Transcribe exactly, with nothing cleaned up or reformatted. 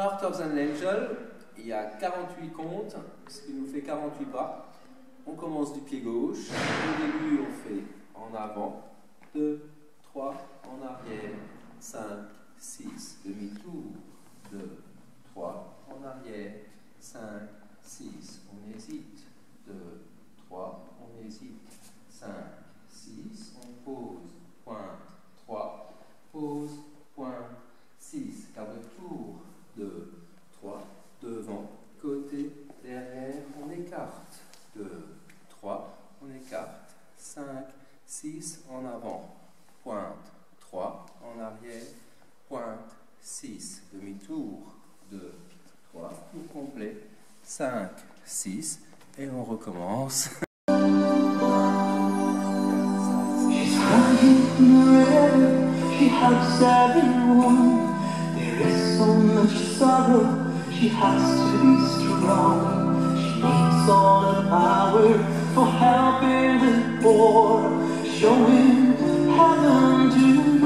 Heart of an Angel, il y a quarante-huit comptes, ce qui nous fait quarante-huit pas. On commence du pied gauche. Au début, on fait en avant, deux, trois, en arrière, cinq, six, demi-tour, deux, trois, en arrière, cinq, six, on hésite, deux, trois, on hésite, cinq, six, on pose, pointe, trois, pause, pointe, six, quart de tour, deux, trois, devant, côté, derrière, on écarte, deux, trois, on écarte, cinq, six, en avant, pointe, trois, en arrière, pointe, six, demi-tour, deux, trois, tour complet, cinq, six, et on recommence. She helps everyone. There is so much sorrow. She has to be strong. She needs all the power for helping the poor, showing heaven to